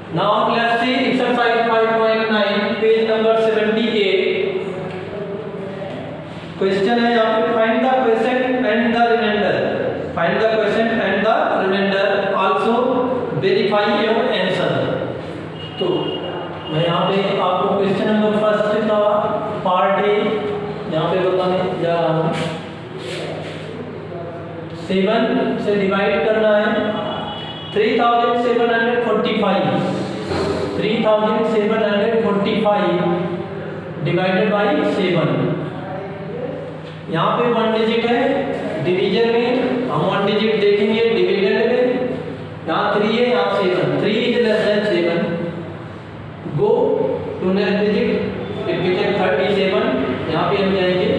Now let's see exercise 5.9 page number 78। Question है यहाँ पे find the quotient and the remainder. Find the quotient and the remainder also verify your answer. तो मैं यहाँ पे आपको क्वेश्चन नंबर फर्स्ट का पार्ट ए यहाँ पे बताने जा रहा हूँ। 7 से डिवाइड करना है 3745 डिवाइडेड बाई 7। यहाँ पे 1 डिजिट है डिवीजन में, हम 1 डिजिट देखेंगे डिविडेंड में। यहाँ 3 है, यहाँ 7। 3 is less than 7। Go to next digit, it become 37। यहाँ पे हम जाएंगे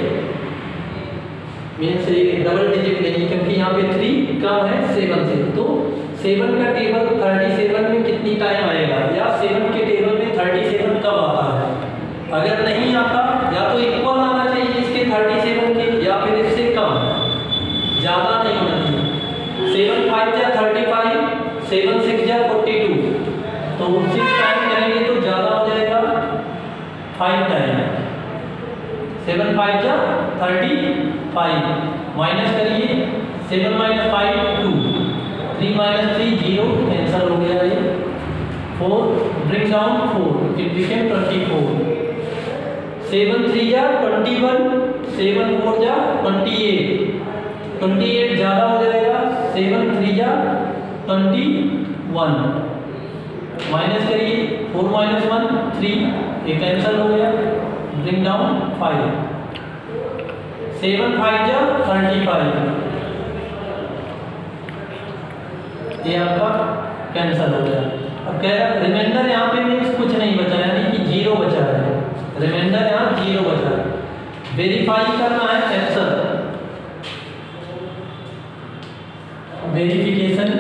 मीन्स डबल डिजिट नहीं, क्योंकि यहाँ पे 3 कम है 7 से। तो 7 का टेबल 37 में कितनी टाइम आएगा, या 7 के टेबल में 37 कब आता है। अगर नहीं आता, या तो इक्वल आना चाहिए इसके 37 के, या फिर इससे कम, ज़्यादा नहीं होना चाहिए। 7 5 जा 35, 7 6 जा 42। तो 6 टाइम करेंगे तो ज़्यादा हो जाएगा 5 टाइम। 7 5 जा 35, माइनस करिए 7 - 5 2, 3 - 3 0, आंसर हो गया ये 4। Bring down 4, it became 24। 7 3 जा 21, 7 4 जा 28। 28 ज़्यादा हो जाएगा, 7 3 जा 21। माइनस करिए 4 - 1 3, एक आंसर हो गया। Bring down 5। 7 5 जा 35, ये आपका कैंसिल हो गया। अब कह रहा रिमाइंडर यहाँ पे मीन्स कुछ नहीं बचा, यानी कि 0 बचा है। रिमाइंडर यहाँ 0 बचा है। वेरीफाई करना है आंसर। वेरिफिकेशन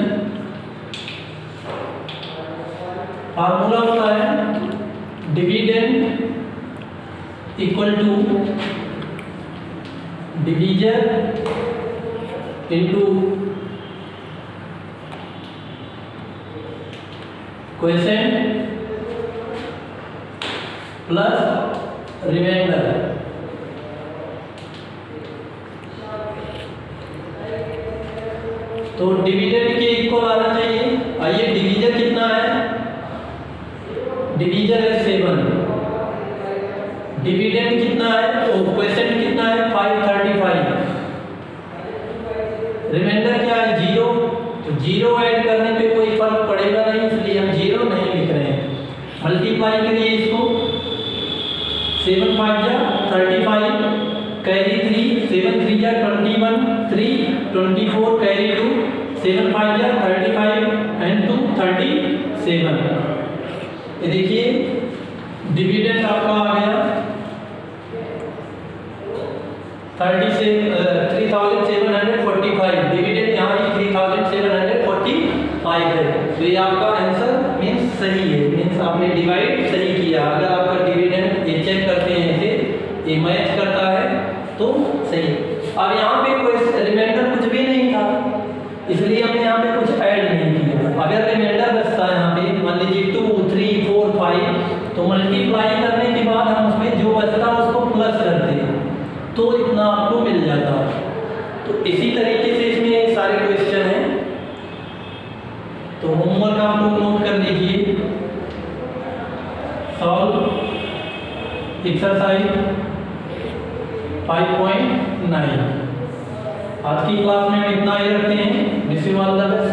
फार्मूला होता है dividend equal to division into quotient plus remainder. तो डिविडेंड के इक्वल आना चाहिए। आइए डिवीजन कितना है, डिवीजन है 7। डिविडेंड कितना है, तो क्वोशिएंट कितना है 535। रिमाइंडर क्या है 0, तो 0 ऐड करने पे कोई फर्क पड़ेगा नहीं, इसलिए हम 0 नहीं लिख रहे हैं। मल्टीप्लाई करिए इसको, 7 5 जा 35, कैरी 3, 7 3 जा 21, 3 24 कैरी 2, 7 5 जा 35 एंड 2 37। ये देखिए डिविडेंड आपका आ गया 3745। डिविडेंड यहाँ भी 3745 है। तो ये आपका आंसर मीन्स सही है, मीन्स आपने डिवाइड सही किया। अगर आपका डिविडेंड ये चेक करते हैं इसे, ये मैच करता है तो सही। अब यहाँ पे कोई रिमाइंडर कुछ भी नहीं था, इसलिए हमने यहाँ पे कुछ ऐड नहीं किया। अगर रिमाइंडर बचता है यहाँ पे, मान लीजिए 2 3 4 5, तो मल्टीप्लाई करने के बाद हम उसमें जो बचता है उसको प्लस करते हैं, तो इतना आपको मिल जाता है। तो इसी तरीके से इसमें सारे क्वेश्चन हैं। तो होमवर्क आप लोग नोट कर लीजिए। Solve exercise 5.9। आज की क्लास में हम इतना ही रखते हैं। Wish you all the best.